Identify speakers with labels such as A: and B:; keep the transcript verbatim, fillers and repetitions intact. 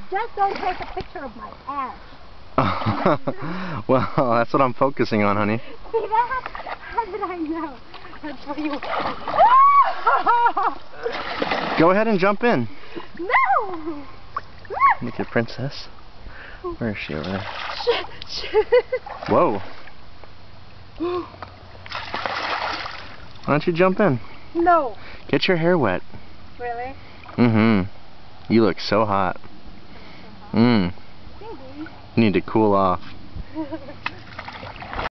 A: Just don't take a picture of my ass.
B: Well, that's what I'm focusing on, honey.
A: See that? How did I know? That's what you...
B: Go ahead and jump in.
A: No!
B: Look at Princess. Where is she over there?
A: Shit, shit.
B: Whoa. Why don't you jump in?
A: No.
B: Get your hair wet.
A: Really?
B: Mm-hmm. You look so hot. Mm.
A: Maybe.
B: You need to cool off.